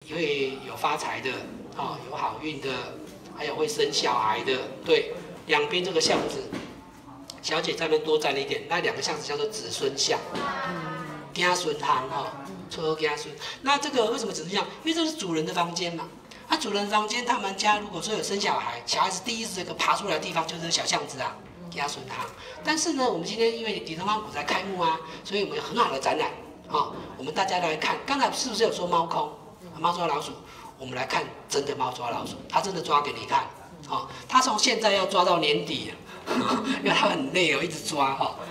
会有发财的，有好运的，还有会生小孩的。对，两边这个巷子，小姐这边多占了一点，那两个巷子叫做子孙巷，家孙行撮家孙。那这个为什么子孙巷？因为这是主人的房间嘛。那主人房间，他们家如果说有生小孩，小孩子第一这个爬出来的地方就是这个小巷子啊，家孙行。但是呢，我们今天因为李东方古宅开幕啊，所以我们有很好的展览。我们大家来看，刚才是不是有说猫空、猫抓老鼠？我们来看真的猫抓老鼠，它真的抓给你看。它从现在要抓到年底，因为它很累一直抓